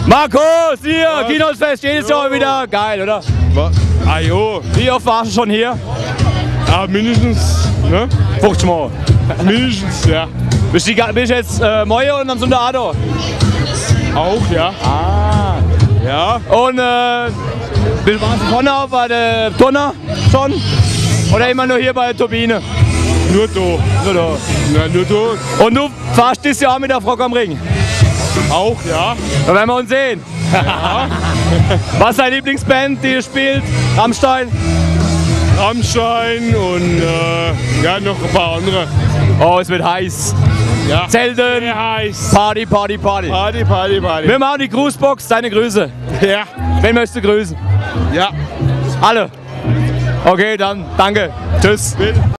Markus, hier, Keynote-Fest, jedes Jahr wieder. Geil, oder? Ah jo. Wie oft warst du schon hier? Ah, mindestens, ne? 50 Mal. Mindestens, ja. Bist du jetzt Moje und am Sonntag? Auch, ja. Ah. Ja. Und warst du vorne auch bei der Donner schon? Oder immer nur hier bei der Turbine? Nur da. Nur da. Na, nur da. Und du fahrst dieses Jahr mit der Frau am Ring? Auch, ja. Da werden wir uns sehen. Ja. Was ist deine Lieblingsband, die ihr spielt? Rammstein? Rammstein und ja, noch ein paar andere. Oh, es wird heiß. Ja. Zelten, Sehr heiß. Party, Party, Party. Party, Party, Party. Wir machen die Grußbox, deine Grüße. Ja. Wen möchtest du grüßen? Ja. Alle. Okay, dann danke. Tschüss. Bitte.